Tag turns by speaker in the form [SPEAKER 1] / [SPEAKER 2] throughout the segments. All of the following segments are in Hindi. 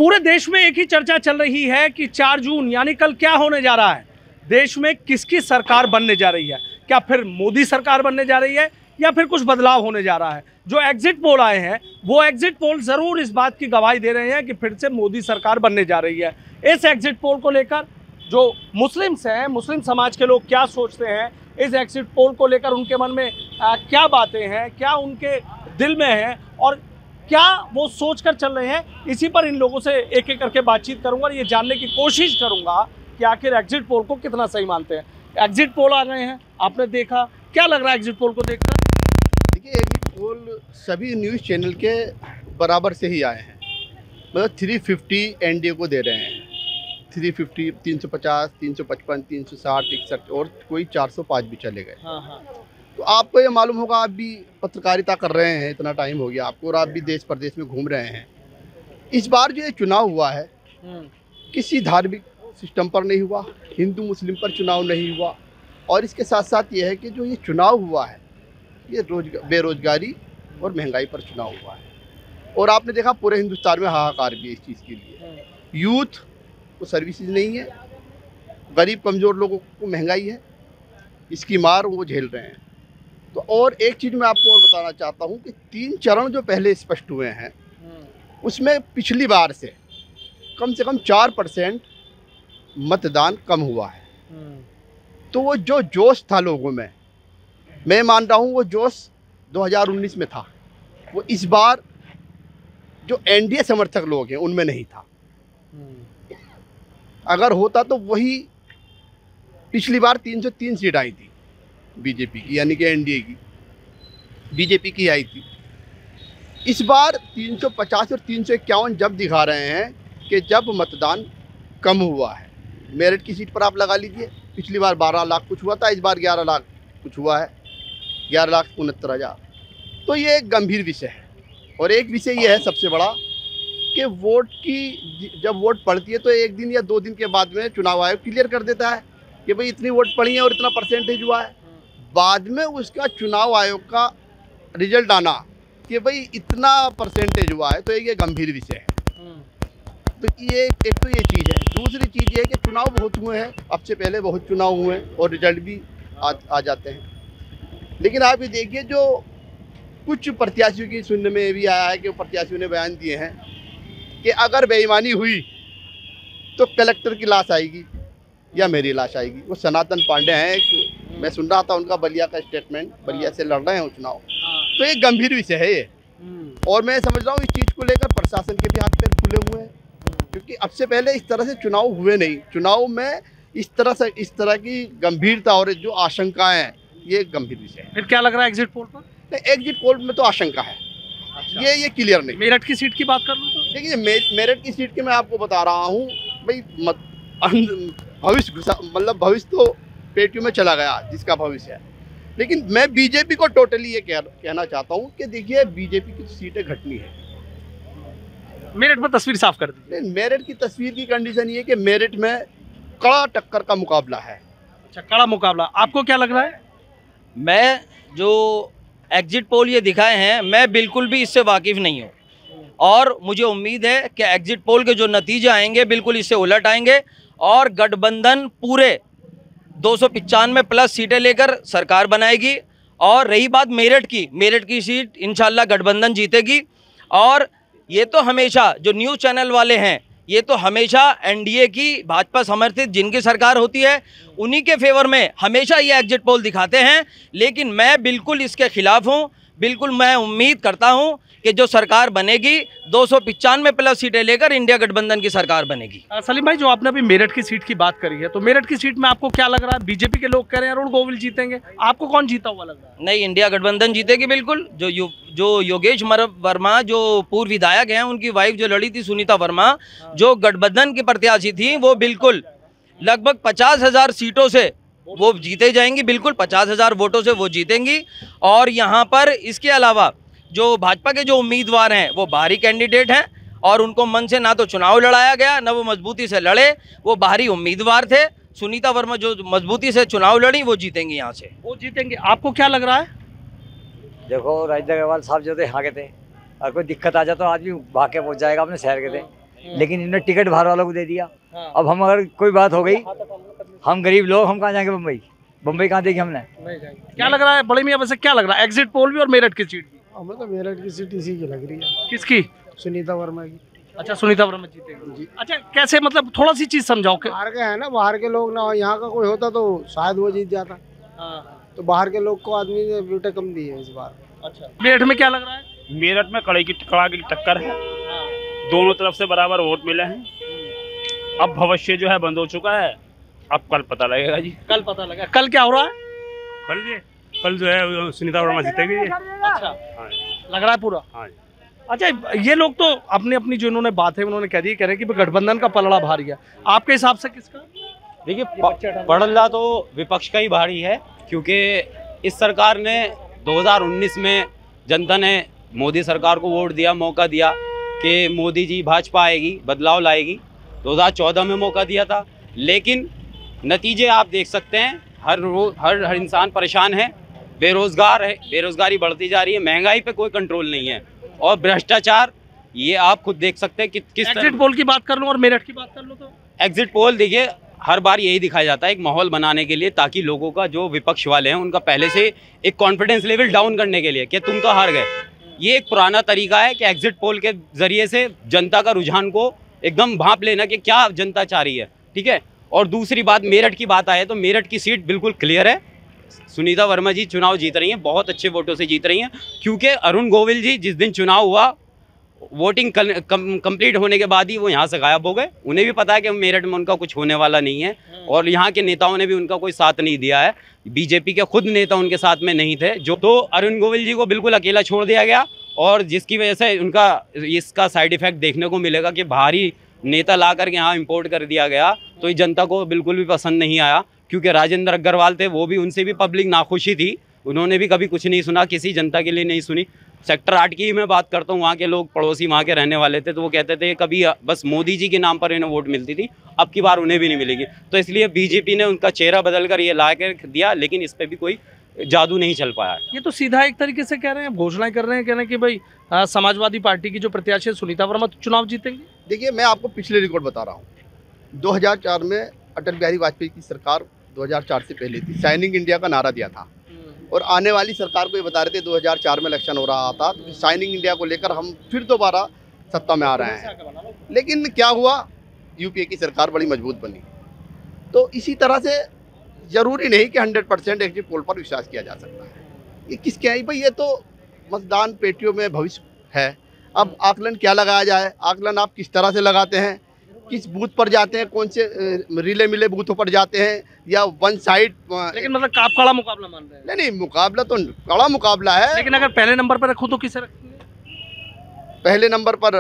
[SPEAKER 1] पूरे देश में एक ही चर्चा चल रही है कि 4 जून यानी कल क्या होने जा रहा है, देश में किसकी सरकार बनने जा रही है। क्या फिर मोदी सरकार बनने जा रही है या फिर कुछ बदलाव होने जा रहा है। जो एग्जिट पोल आए हैं वो एग्जिट पोल जरूर इस बात की गवाही दे रहे हैं कि फिर से मोदी सरकार बनने जा रही है। इस एग्जिट पोल को लेकर जो मुस्लिम्स हैं, मुस्लिम समाज के लोग क्या सोचते हैं, इस एग्जिट पोल को लेकर उनके मन में क्या बातें हैं, क्या उनके दिल में है और क्या वो सोच कर चल रहे हैं, इसी पर इन लोगों से एक एक करके बातचीत करूंगा और ये जानने की कोशिश करूंगा कि आखिर एग्जिट पोल को कितना सही मानते हैं। एग्जिट पोल आ गए हैं, आपने देखा, क्या लग रहा है एग्जिट पोल को देखकर?
[SPEAKER 2] देखिए, एग्जिट पोल सभी न्यूज़ चैनल के बराबर से ही आए हैं। मतलब 350 एनडीए को दे रहे हैं, 350, 350, 355, 360, 61 और कोई 405 भी चले गए।
[SPEAKER 1] हाँ।
[SPEAKER 2] तो आपको ये मालूम होगा, आप भी पत्रकारिता कर रहे हैं, इतना टाइम हो गया आपको और आप भी देश प्रदेश में घूम रहे हैं। इस बार जो ये चुनाव हुआ है किसी धार्मिक सिस्टम पर नहीं हुआ, हिंदू मुस्लिम पर चुनाव नहीं हुआ और इसके साथ साथ ये है कि जो ये चुनाव हुआ है ये बेरोजगारी और महंगाई पर चुनाव हुआ है। और आपने देखा पूरे हिंदुस्तान में हाहाकार भी है इस चीज़ के लिए। यूथ को सर्विसेज नहीं है, गरीब कमज़ोर लोगों को महंगाई है, इसकी मार वो झेल रहे हैं। तो और एक चीज़ मैं आपको और बताना चाहता हूँ कि 3 चरण जो पहले स्पष्ट हुए हैं उसमें पिछली बार से कम 4% मतदान कम हुआ है। तो वो जो जोश था लोगों में, मैं मान रहा हूँ वो जोश 2019 में था, वो इस बार जो एनडीए समर्थक लोग हैं उनमें नहीं था। अगर होता तो वही पिछली बार 303 सीट आई थी बीजेपी की, यानी कि एनडीए की, बीजेपी की आई थी। इस बार 350 और 351 जब दिखा रहे हैं कि जब मतदान कम हुआ है। मेरठ की सीट पर आप लगा लीजिए, पिछली बार 12 लाख कुछ हुआ था, इस बार 11 लाख कुछ हुआ है, 11,69,000। तो ये एक गंभीर विषय है। और एक विषय ये है सबसे बड़ा कि वोट की जब वोट पड़ती है तो 1 दिन या 2 दिन के बाद में चुनाव आयोग क्लियर कर देता है कि भाई इतनी वोट पड़ी है और इतना परसेंटेज हुआ है। बाद में उसका चुनाव आयोग का रिजल्ट आना कि भाई इतना परसेंटेज हुआ है, तो ये गंभीर विषय है। तो ये एक तो ये चीज़ है। दूसरी चीज़ ये है कि चुनाव बहुत हुए हैं, अब से पहले बहुत चुनाव हुए हैं और रिजल्ट भी आ जाते हैं। लेकिन आप ये देखिए, जो कुछ प्रत्याशियों की सुनने में भी आया है कि प्रत्याशियों ने बयान दिए हैं कि अगर बेईमानी हुई तो कलेक्टर की लाश आएगी या मेरी लाश आएगी। वो सनातन पांडे हैं, मैं सुन रहा था उनका बलिया का स्टेटमेंट, बलिया से लड़ रहे हैं वो चुनाव। तो ये गंभीर विषय है ये। और मैं समझ रहा हूँ इस चीज़ को लेकर प्रशासन के भी हाथ पैर खुले हुए हैं, क्योंकि अब से पहले इस तरह से चुनाव हुए नहीं। चुनाव में इस तरह की गंभीरता और जो आशंकाएं हैं, ये गंभीर विषय है।
[SPEAKER 1] फिर क्या लग रहा है एग्जिट पोल पर?
[SPEAKER 2] नहीं, एग्जिट पोल में तो आशंका है। अच्छा। ये क्लियर नहीं।
[SPEAKER 1] मेरठ की सीट की बात कर लूँ तो
[SPEAKER 2] देखिए, मेरठ की सीट की मैं आपको बता रहा हूँ भाई, भविष्य मतलब भविष्य तो पेटियों में चला गया जिसका भविष्य है। लेकिन मैं बीजेपी को टोटली ये कहना चाहता हूँ कि देखिए, बीजेपी की सीटें घटनी है।
[SPEAKER 1] मेरठ में तस्वीर साफ कर दी।
[SPEAKER 2] मेरठ की तस्वीर की कंडीशन ये कि मेरठ में कड़ा टक्कर का मुकाबला है।
[SPEAKER 1] अच्छा, कड़ा मुकाबला। आपको क्या लग रहा है?
[SPEAKER 3] मैं जो एग्जिट पोल ये दिखाए हैं, मैं बिल्कुल भी इससे वाकिफ़ नहीं हूँ और मुझे उम्मीद है कि एग्जिट पोल के जो नतीजे आएंगे बिल्कुल इससे उलट आएंगे और गठबंधन पूरे 295 प्लस सीटें लेकर सरकार बनाएगी। और रही बात मेरठ की सीट इंशाल्लाह गठबंधन जीतेगी। और ये तो हमेशा जो न्यूज़ चैनल वाले हैं, ये तो हमेशा एनडीए की भाजपा समर्थित जिनकी सरकार होती है उन्हीं के फेवर में हमेशा ये एग्जिट पोल दिखाते हैं। लेकिन मैं बिल्कुल इसके खिलाफ हूँ। बिल्कुल मैं उम्मीद करता हूँ कि जो सरकार बनेगी 295 प्लस सीटें लेकर इंडिया गठबंधन की सरकार बनेगी।
[SPEAKER 1] सलीम भाई, जो आपने अभी मेरठ की सीट की बात करी है, तो मेरठ की सीट में आपको क्या लग रहा है? बीजेपी के लोग कह रहे हैं अरुण गोविल जीतेंगे, आपको कौन जीता हुआ लग रहा है?
[SPEAKER 3] नहीं, इंडिया गठबंधन जीतेगी बिल्कुल। जो योगेश वर्मा जो पूर्व विधायक हैं, उनकी वाइफ जो लड़ी थी सुनीता वर्मा, जो गठबंधन की प्रत्याशी थी, वो बिल्कुल लगभग 50,000 सीटों से वो जीते जाएंगी। बिल्कुल 50,000 वोटों से वो जीतेंगी। और यहाँ पर इसके अलावा जो भाजपा के जो उम्मीदवार हैं वो बाहरी कैंडिडेट हैं और उनको मन से ना तो चुनाव लड़ाया गया, ना वो मजबूती से लड़े, वो बाहरी उम्मीदवार थे। सुनीता वर्मा जो मजबूती से चुनाव लड़ी वो जीतेंगी, यहाँ से
[SPEAKER 1] वो जीतेंगे। आपको क्या लग रहा है?
[SPEAKER 4] देखो, राजेंद्र अग्रवाल साहब जो थे यहाँ के थे, और कोई दिक्कत आ जाए तो आदमी भाग के पहुँच जाएगा अपने शहर के थे। लेकिन इन्होंने टिकट बाहर वालों को दे दिया।
[SPEAKER 1] हाँ।
[SPEAKER 4] अब हम अगर कोई बात हो गई, हम गरीब लोग, हम कहाँ जाएंगे? बम्बई कहाँ देगी हमने?
[SPEAKER 1] क्या लग रहा है बड़े मियां, वैसे क्या लग रहा है एग्जिट पोल भी और मेरठ की सीट भी?
[SPEAKER 5] हमें तो मेरठ की सीट इसी की लग रही है।
[SPEAKER 1] किसकी?
[SPEAKER 5] सुनीता वर्मा की।
[SPEAKER 1] अच्छा, सुनीता वर्मा जीतेगी। अच्छा, कैसे, मतलब थोड़ा सी चीज समझाओ कि
[SPEAKER 5] बाहर के है ना, बाहर के लोग ना, यहाँ का कोई होता तो शायद वो जीत जाता। तो बाहर के लोग को आदमी ने वोटें कम दी है इस बार।
[SPEAKER 1] अच्छा, मेरठ में क्या लग रहा है?
[SPEAKER 6] मेरठ में कड़ाई की टक्कर है, दोनों तरफ से बराबर वोट मिले हैं। अब भविष्य जो है बंद हो चुका है, अब कल पता लगेगा जी।
[SPEAKER 1] कल पता लगा। कल क्या हो रहा है?
[SPEAKER 6] कल जो है सुनीता वर्मा जीतेगी।
[SPEAKER 1] अच्छा,
[SPEAKER 6] हाँ,
[SPEAKER 1] लग रहा है पूरा।
[SPEAKER 6] हाँ।
[SPEAKER 1] अच्छा, ये लोग तो अपनी अपनी जो इन्होंने बात है उन्होंने कह रहे हैं कि गठबंधन का पलड़ा भारी है। आपके हिसाब से किसका?
[SPEAKER 7] देखिए, पलड़ा तो विपक्ष का ही भारी है, क्योंकि इस सरकार ने 2019 में जनता ने मोदी सरकार को वोट दिया, मौका दिया कि मोदी जी भाजपा आएगी, बदलाव लाएगी। 2014 में मौका दिया था, लेकिन नतीजे आप देख सकते हैं। हर इंसान परेशान है, बेरोजगार है, बेरोजगारी बढ़ती जा रही है, महंगाई पे कोई कंट्रोल नहीं है, और भ्रष्टाचार ये आप खुद देख सकते हैं कि किस
[SPEAKER 1] एग्जिट पोल की बात कर लूं और मेरठ की बात कर लूं तो
[SPEAKER 7] एग्जिट पोल देखिए, हर बार यही दिखाया जाता है एक माहौल बनाने के लिए, ताकि लोगों का जो विपक्ष वाले हैं उनका पहले से एक कॉन्फिडेंस लेवल डाउन करने के लिए कि तुम तो हार गए। ये एक पुराना तरीका है कि एग्जिट पोल के जरिए से जनता का रुझान को एकदम भांप लेना कि क्या जनता चाह रही है, ठीक है। और दूसरी बात, मेरठ की बात आए तो मेरठ की सीट बिल्कुल क्लियर है। सुनीता वर्मा जी चुनाव जीत रही हैं, बहुत अच्छे वोटों से जीत रही हैं, क्योंकि अरुण गोविल जी जिस दिन चुनाव हुआ, वोटिंग कंप्लीट होने के बाद ही वो यहाँ से गायब हो गए। उन्हें भी पता है कि मेरठ में उनका कुछ होने वाला नहीं है, और यहाँ के नेताओं ने भी उनका कोई साथ नहीं दिया है। बीजेपी के खुद नेता उनके साथ में नहीं थे, जो तो अरुण गोविल जी को बिल्कुल अकेला छोड़ दिया गया, और जिसकी वजह से उनका इसका साइड इफेक्ट देखने को मिलेगा कि बाहरी नेता ला करके यहाँ इम्पोर्ट कर दिया गया। तो ये जनता को बिल्कुल भी पसंद नहीं आया, क्योंकि राजेंद्र अग्रवाल थे, वो भी, उनसे भी पब्लिक नाखुशी थी, उन्होंने भी कभी कुछ नहीं सुना, किसी जनता के लिए नहीं सुनी। सेक्टर 8 की ही मैं बात करता हूँ, वहाँ के लोग, पड़ोसी वहाँ के रहने वाले थे, तो वो कहते थे कभी बस मोदी जी के नाम पर इन्हें वोट मिलती थी, अब की बार उन्हें भी नहीं मिलेगी। तो इसलिए बीजेपी ने उनका चेहरा बदल कर ये ला कर दिया, लेकिन इस पर भी कोई जादू नहीं चल पाया।
[SPEAKER 1] ये तो सीधा एक तरीके से कह रहे हैं, घोषणाएं कर रहे हैं, कह रहे हैं कि भाई समाजवादी पार्टी की जो प्रत्याशी है सुनीता वर्मा चुनाव जीतेंगी।
[SPEAKER 2] देखिए, मैं आपको पिछले रिकॉर्ड बता रहा हूँ। 2004 में अटल बिहारी वाजपेयी की सरकार 2004 से पहले थी, शाइनिंग इंडिया का नारा दिया था, और आने वाली सरकार को ये बता रहे थे 2004 में इलेक्शन हो रहा था, तो शाइनिंग इंडिया को लेकर हम फिर दोबारा सत्ता में आ रहे हैं। लेकिन क्या हुआ, यूपीए की सरकार बड़ी मजबूत बनी। तो इसी तरह से ज़रूरी नहीं कि 100% एग्जिट पोल पर विश्वास किया जा सकता है। ये किसके है भाई, ये तो मतदान पेटियों में भविष्य है। अब आकलन क्या लगाया जाए, आकलन आप किस तरह से लगाते हैं, किस बूथ पर जाते हैं, कौन से रिले मिले बूथों पर जाते हैं, या वन साइड।
[SPEAKER 1] लेकिन मतलब आप कड़ा मुकाबला मान रहे हैं?
[SPEAKER 2] नहीं, मुकाबला तो कड़ा मुकाबला है।
[SPEAKER 1] लेकिन अगर पहले नंबर पर रखूं तो किसे रखेंगे?
[SPEAKER 2] पहले नंबर पर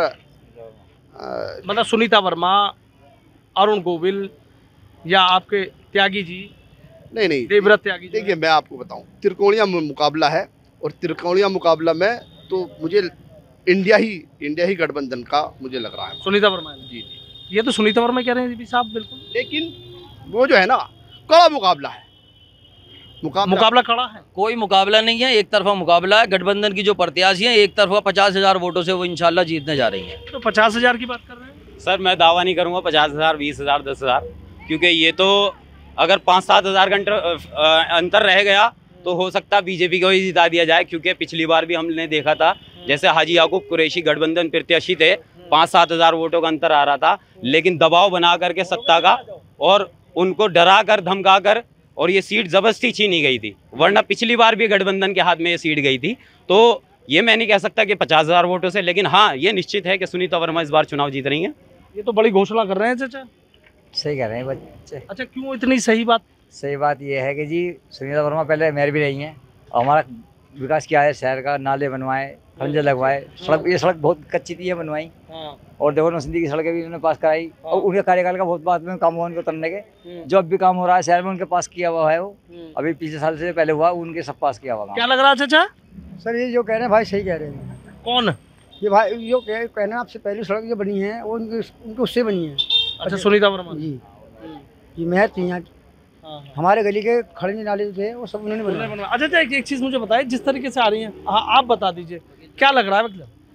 [SPEAKER 1] मतलब सुनीता वर्मा, अरुण गोविल, या आपके त्यागी जी?
[SPEAKER 2] नहीं,
[SPEAKER 1] देवव्रत त्यागी जी।
[SPEAKER 2] देखिए, मैं आपको बताऊं, त्रिकोणीय मुकाबला है, और त्रिकोणीय मुकाबला में तो मुझे इंडिया ही गठबंधन का मुझे लग रहा है।
[SPEAKER 1] सुनीता वर्मा
[SPEAKER 2] जी,
[SPEAKER 1] ये तो सुनीता वर्मा कह रहे हैं साहब, बिल्कुल।
[SPEAKER 2] लेकिन वो जो है ना, कड़ा मुकाबला है, मुकाबला
[SPEAKER 1] कड़ा है।
[SPEAKER 3] कोई मुकाबला नहीं है, एक तरफा मुकाबला है। गठबंधन की जो प्रत्याशी है, एक तरफा 50,000 वोटों से वो इंशाल्लाह जीतने जा रही हैं।
[SPEAKER 1] तो 50,000 की बात कर रहे हैं?
[SPEAKER 7] सर, मैं दावा नहीं करूँगा 50,000, 20,000, 10,000, क्योंकि ये तो अगर 5-7 हज़ार का अंतर रह गया तो हो सकता है बीजेपी को ही जिता दिया जाए, क्योंकि पिछली बार भी हमने देखा था, जैसे हाजी याकूब कुरैशी गठबंधन प्रत्याशी थे, 5-7 हज़ार वोटों का अंतर आ रहा था, लेकिन दबाव बना करके सत्ता का, और उनको डरा कर, धमका कर, और ये सीट जबरदस्ती छीनी गई थी, वरना पिछली बार भी गठबंधन के हाथ में ये सीट गई थी। तो ये मैं नहीं कह सकता कि 50,000 वोटों से, लेकिन हाँ, ये निश्चित है कि सुनीता वर्मा इस बार चुनाव जीत रही हैं।
[SPEAKER 1] ये तो बड़ी घोषणा कर रहे हैं चाचा।
[SPEAKER 4] सही कह रहे हैं बच्चे।
[SPEAKER 1] अच्छा, क्यों इतनी सही बात?
[SPEAKER 4] सही बात ये है कि जी सुनीता वर्मा पहले मेयर भी रही हैं, और हमारा विकास किया है, शहर का नाले बनवाए, खंजर लगवाए, सड़क, ये सड़क बहुत कच्ची थी, ये बनवाई, और देखो नौसिंदी की सड़कें भी उन्होंने पास कराई, और उनके कार्यकाल का बहुत बाद में काम हुआ उनके उतरने के। जो अब भी काम हो रहा है शहर में, उनके पास किया हुआ है, वो अभी पिछले साल से पहले हुआ, उनके सब पास किया हुआ।
[SPEAKER 1] क्या लग रहा है चाचा?
[SPEAKER 5] सर, ये जो कह रहे हैं भाई सही कह रहे हैं।
[SPEAKER 1] कौन?
[SPEAKER 5] ये भाई जो कहना, आपसे पहली सड़क जो बनी है वो उनके उससे बनी है।
[SPEAKER 1] अच्छा, सुनीता वर्मा
[SPEAKER 5] जी, ये मेहर थी यहाँ की। हमारे गली के खड़े नाले जो थे वो सब उन्होंने बनाए।
[SPEAKER 1] अच्छा, एक चीज़ मुझे बताइए, जिस तरीके से आ रही है, हाँ आप बता दीजिए, क्या लग रहा है? मतलब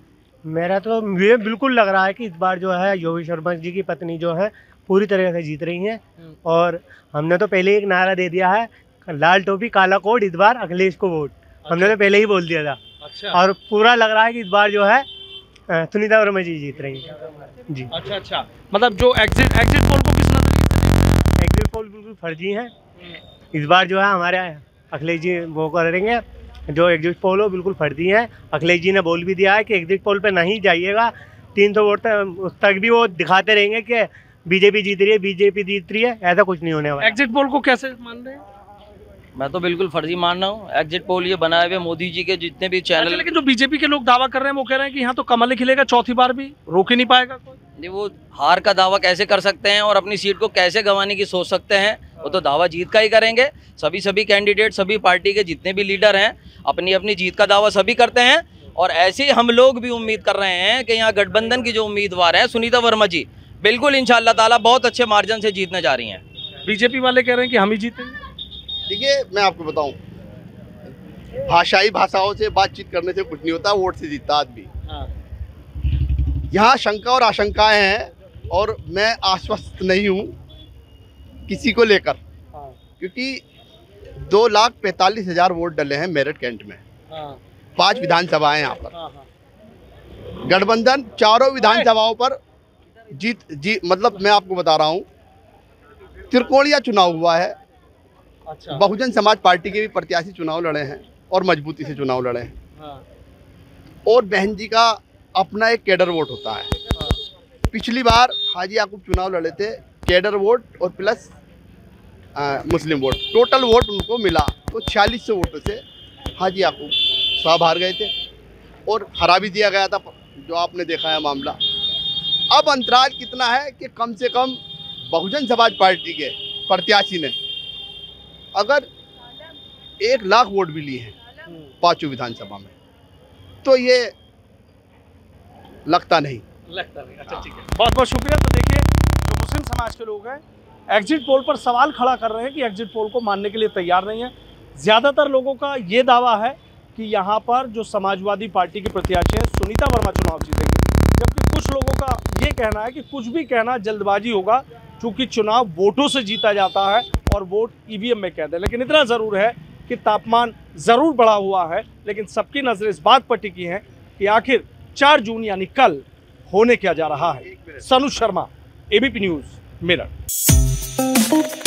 [SPEAKER 8] मेरा तो मुझे बिल्कुल लग रहा है कि इस बार जो है योगी शर्मा जी की पत्नी जो है पूरी तरह से जीत रही हैं। और हमने तो पहले एक नारा दे दिया है, लाल टोपी काला कोट, इस बार अखिलेश को वोट। हमने तो पहले ही बोल दिया था।
[SPEAKER 1] अच्छा।
[SPEAKER 8] और पूरा लग रहा है कि इस बार जो है सुनीता वर्मा जी जीत रही हैं जी।
[SPEAKER 1] अच्छा, मतलब जो एग्जिट पोल को किस नजरिए से?
[SPEAKER 8] एग्जिट पोल बिल्कुल फर्जी है। इस बार जो है हमारे अखिलेश जी वो करेंगे, जो एग्जिट पोल हो बिल्कुल फर्जी है। अखिलेश जी ने बोल भी दिया है कि एग्जिट पोल पे नहीं जाइएगा, 300 वोट तक भी वो दिखाते रहेंगे कि बीजेपी जीत रही है, बीजेपी जीत रही है। ऐसा कुछ नहीं होने वाला।
[SPEAKER 1] एग्जिट पोल को कैसे मान रहे हैं?
[SPEAKER 3] मैं तो बिल्कुल फर्जी मान रहा हूँ। एग्जिट पोल ये बनाए हुए मोदी जी के जितने भी चैनल।
[SPEAKER 1] लेकिन जो बीजेपी के लोग दावा कर रहे हैं वो कह रहे हैं कि यहाँ तो कमल ही खिलेगा चौथी बार भी, रोक ही नहीं पाएगा कोई।
[SPEAKER 3] नहीं, वो हार का दावा कैसे कर सकते हैं और अपनी सीट को कैसे गंवाने की सोच सकते हैं? वो तो दावा जीत का ही करेंगे। सभी कैंडिडेट, सभी पार्टी के जितने भी लीडर हैं अपनी अपनी जीत का दावा सभी करते हैं। और ऐसे ही हम लोग भी उम्मीद कर रहे हैं कि यहाँ गठबंधन की जो उम्मीदवार हैं सुनीता वर्मा जी बिल्कुल इंशाअल्लाह ताला बहुत अच्छे मार्जिन से जीतने जा रही हैं।
[SPEAKER 1] बीजेपी वाले कह रहे हैं कि हम ही जीतेंगे।
[SPEAKER 2] देखिए, मैं आपको बताऊं, भाषाओं से बातचीत करने से कुछ नहीं होता, वोट से जीतता आदमी। यहाँ शंका और आशंकाएं हैं और मैं आश्वस्त नहीं हूँ किसी को लेकर, क्योंकि 2,45,000 वोट डले हैं मेरठ कैंट में। 5 विधानसभाएं यहाँ पर। गठबंधन चारों विधानसभाओं पर जीत मतलब मैं आपको बता रहा हूँ, त्रिकोणीय चुनाव हुआ है।
[SPEAKER 1] अच्छा।
[SPEAKER 2] बहुजन समाज पार्टी के भी प्रत्याशी चुनाव लड़े हैं और मजबूती से चुनाव लड़े हैं। और बहन जी का अपना एक कैडर वोट होता है। पिछली बार हाजी याकूब चुनाव लड़े थे, कैडर वोट और प्लस मुस्लिम वोट, टोटल वोट उनको मिला तो 4600 वोटों से हाजी याकूब साहब हार गए थे और हरा भी दिया गया था, जो आपने देखा है मामला। अब अंतराल कितना है कि कम से कम बहुजन समाज पार्टी के प्रत्याशी ने अगर 1 लाख वोट भी लिए हैं 5 विधानसभा में, तो ये लगता नहीं।
[SPEAKER 1] अच्छा, ठीक है, बहुत बहुत शुक्रिया। तो देखिए, जो मुस्लिम समाज के लोग हैं एग्जिट पोल पर सवाल खड़ा कर रहे हैं कि एग्जिट पोल को मानने के लिए तैयार नहीं है। ज़्यादातर लोगों का ये दावा है कि यहाँ पर जो समाजवादी पार्टी के प्रत्याशी हैं सुनीता वर्मा चुनाव जीतेंगे, जबकि कुछ लोगों का ये कहना है कि कुछ भी कहना जल्दबाजी होगा, क्योंकि चुनाव वोटों से जीता जाता है और वोट ईवीएम में कहते हैं। लेकिन इतना ज़रूर है कि तापमान ज़रूर बढ़ा हुआ है, लेकिन सबकी नज़रें इस बात पर टिकी हैं कि आखिर 4 जून यानी कल होने क्या जा रहा है। Sanu Sharma, ABP news, Meerut.